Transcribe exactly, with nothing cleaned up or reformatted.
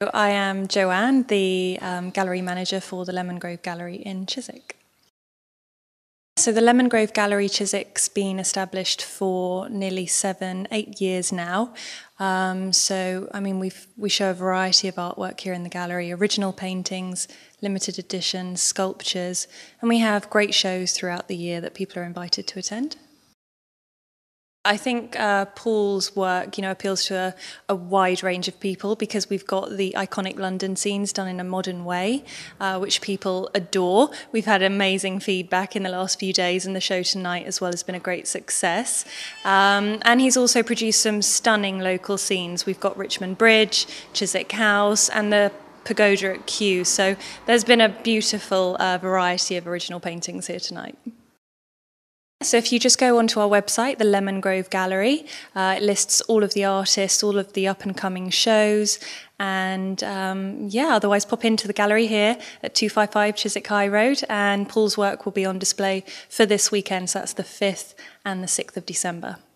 I am Joanne, the um, gallery manager for the Lemongrove Gallery in Chiswick. So the Lemongrove Gallery Chiswick's been established for nearly seven, eight years now. Um, so, I mean, we we show a variety of artwork here in the gallery, original paintings, limited editions, sculptures, and we have great shows throughout the year that people are invited to attend. I think uh, Paul's work, you know, appeals to a, a wide range of people because we've got the iconic London scenes done in a modern way, uh, which people adore. We've had amazing feedback in the last few days, and the show tonight as well has been a great success. Um, and he's also produced some stunning local scenes. We've got Richmond Bridge, Chiswick House, and the Pagoda at Kew. So there's been a beautiful uh, variety of original paintings here tonight. So if you just go onto our website, the Lemongrove Gallery, uh, it lists all of the artists, all of the up-and-coming shows, and um, yeah, otherwise pop into the gallery here at two fifty-five Chiswick High Road, and Paul's work will be on display for this weekend, so that's the fifth and the sixth of December.